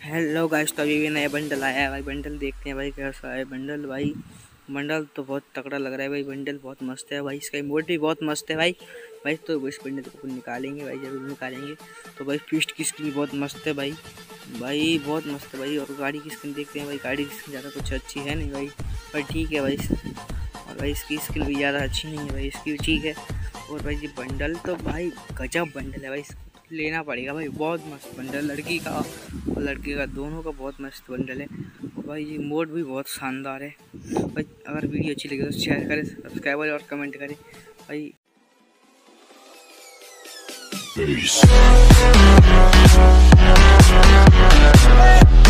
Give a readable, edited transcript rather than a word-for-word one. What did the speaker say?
Hello guys, तो अभी भी नया बंडल आया है भाई। बंडल देखते हैं भाई कैसा है बंडल। भाई बंडल तो बहुत तगड़ा लग रहा है भाई। बंडल बहुत मस्त है भाई। इसका इमोट भी बहुत मस्त है भाई। भाई तो इस बंडल को निकालेंगे भाई, जरूर निकालेंगे। तो भाई फिस्ट की स्किन बहुत मस्त है भाई। भाई बहुत मस्त है भाई। और गाड़ी की स्किन देखते हैं भाई। गाड़ी की स्किन ज़्यादा कुछ अच्छी है नहीं भाई, पर ठीक है भाई। और भाई इसकी स्किन भी ज़्यादा अच्छी नहीं है भाई, इसकी भी ठीक है। और भाई ये बंडल तो भाई गजब बंडल है भाई। इसको लेना पड़ेगा भाई। बहुत मस्त बंडल, लड़की का और लड़के का दोनों का बहुत मस्त बंडल है। और भाई ये मोड भी बहुत शानदार है भाई। अगर वीडियो अच्छी लगे तो शेयर करें, सब्सक्राइब करें और कमेंट करें भाई। Peace.